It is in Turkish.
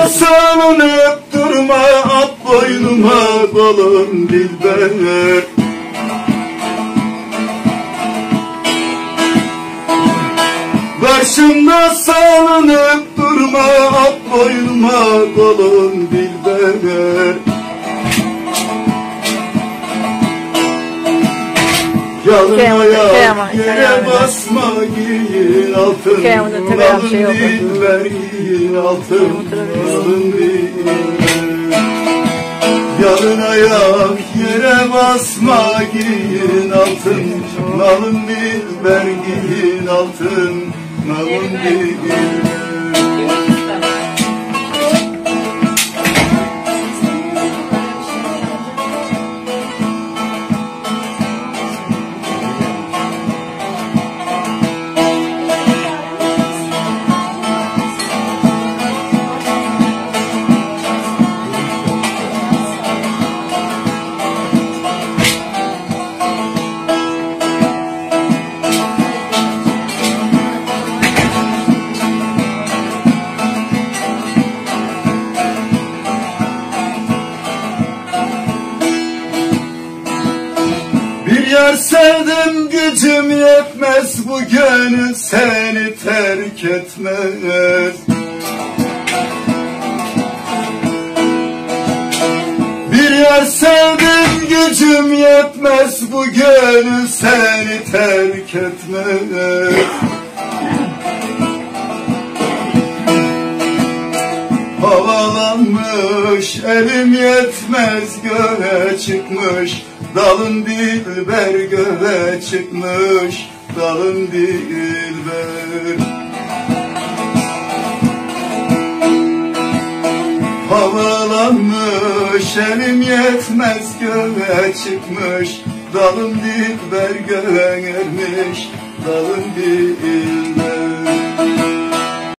salınıp durma, at boynuma kolun dilber. Karşımda salınıp durma, at boynuma kolun dilber. Yalın ayak yere basma, giyin altın alın dilber, giyin altın alın dilber. Yalın ayak yere basma, giyin altın alın dilber, giyin altın alın dilber. Yar sevdim gücüm yetmez, bu gönül seni terk etmez. Bir yar sevdim gücüm yetmez, bu gönül seni terk etmez. Havalanmış elim yetmez, göğe çıkmış dalın dilber, göğe çıkmış dalın dilber. Havalanmış elim yetmez, göğe çıkmış dalın dilber, göğe ermiş dalın dilber.